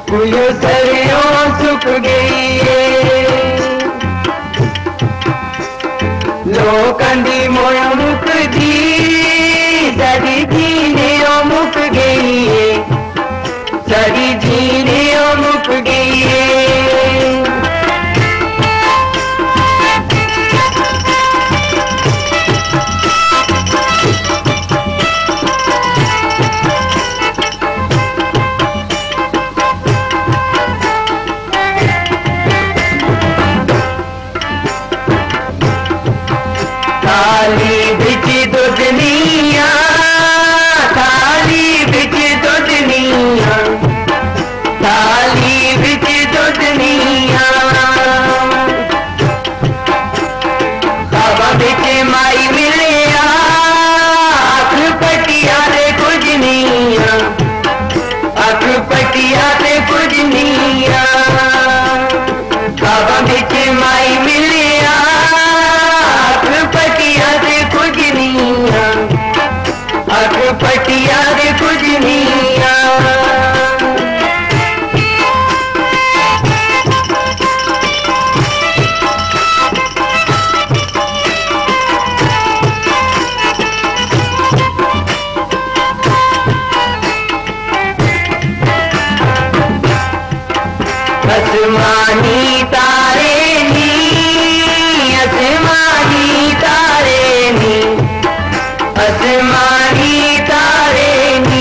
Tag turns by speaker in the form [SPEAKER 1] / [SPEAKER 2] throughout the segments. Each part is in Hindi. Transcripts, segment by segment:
[SPEAKER 1] कुयो सरियों सुख गई लोकंदी मोयो मुक दी सारी जीने मुक गई सारी जीने मुक गई थाली बिच दुनिया थाली बिच दुनिया थाली बिच दुनिया बाबा बिच माई मिलिया अख पटिया दे कुछ निया अख पटिया दे कुछ निया बाबा बिच माई मिलिया पटिया दे कुछ निया अख पटिया दे कुछ निया आसमानी तारे नी आसमानी तारे नी आसमानी तारे नी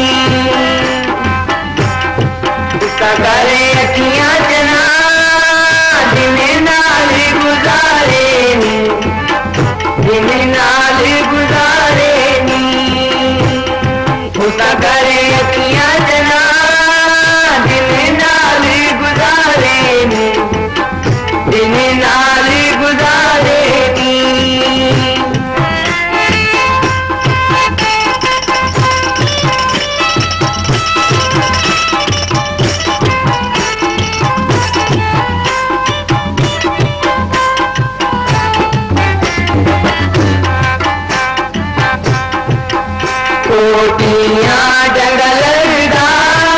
[SPEAKER 1] उसका करे अखियां जना दिन नाल गुजारे नी दिन नाल गुजारे नी उसका करे अखियां जना दिन नाल गुजारे नी दिन नाल गुजारे नी कोटियां डंग लगदा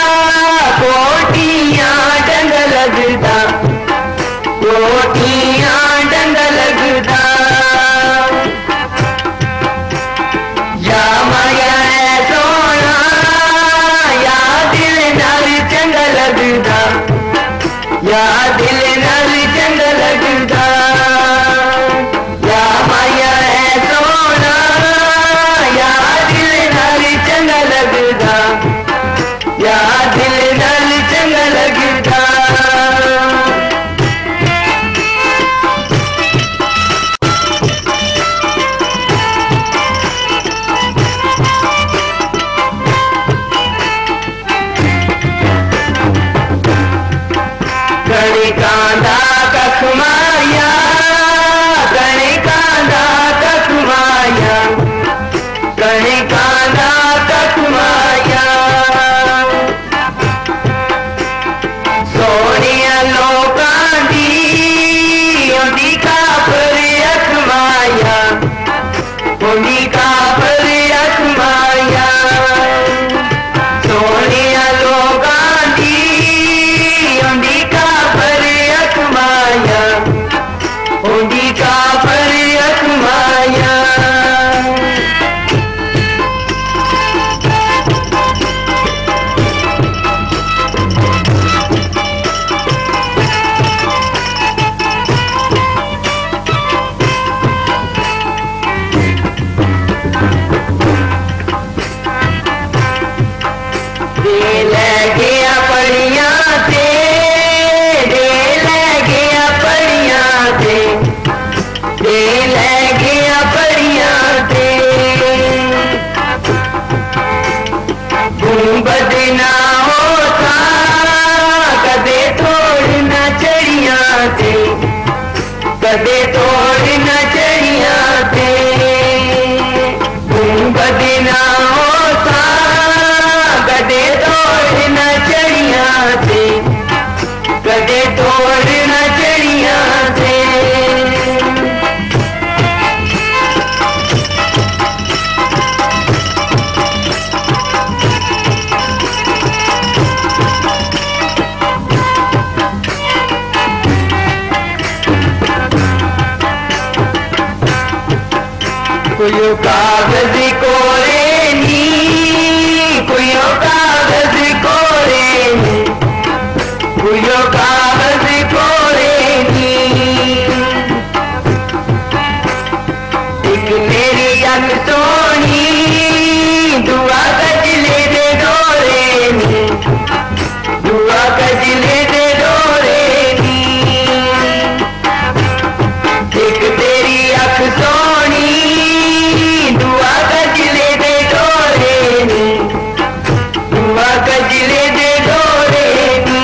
[SPEAKER 1] कोटियां डंग लगदा कोटियां डंग लगदा या माया है सोना या दिल नाल चंग लगदा या दिल नाल चंग लगदा या माया है सोना या दिल नाल चंग लगदा या दिल नाल चंग लगदा कणिकांदा कख माया कणिकांदा कख माया कणिकांदा कख माया सोनिया लोकां दी उंदी काफर अख माया उंदी काफर अख माया सोनिया लोकां दी उंदी काफर अख माया उंदी काफर अख माया दे गया पड़िया थे दे गया पड़िया थे दे गया पड़िया थे गुंबद ना होता कदे तोड़ न चढ़िया थे कदे तोड़ न चढ़िया थे गुंबद ना होता कदे तोड़ न चढ़िया थे कदे तोड़ न चढ़िया थे कुयो कागज कोरे नी, कुयो कागज कोरे नी, कुयो कागज कोरे नी। एक मेरी अख सोनी दुआ गजले दे डोरे नी, दुआ गजले दे डोरे नी। एक तेरी अख सोनी दुआ गजले दे डोरे नी, दुआ गजले दे डोरे नी।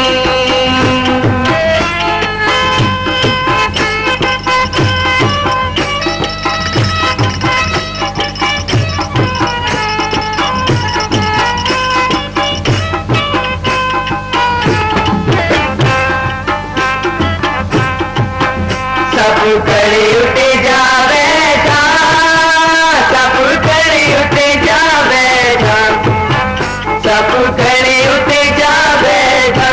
[SPEAKER 1] सब करे उठे जा बैठा, सब करे उठे जा बैठा, सब करे उठे जा बैठा।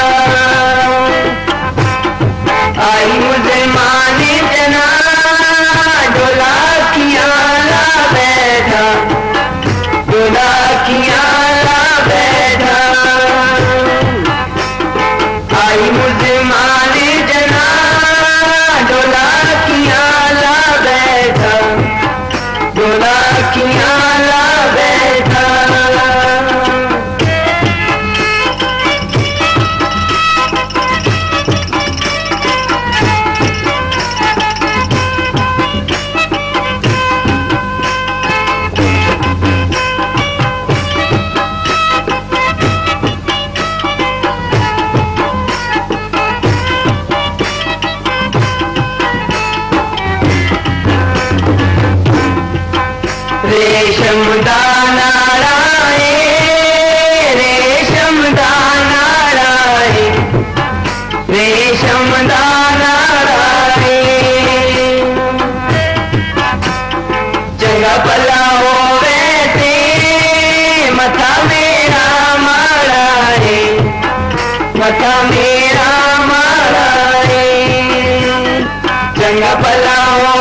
[SPEAKER 1] आई मुसलमान जना डोला किया ला बैठा, डोला किया ला बैठा। आई मुसलमान जना डोला किया ला बैठा, डोला किया ला बैठा। रेशम दाना राए, रेशम दाना राए, रेशम दाना राए। चंगा भला होवे ते मथा मेरा मारा है, मथा मेरा मारा है। चंगा भला हो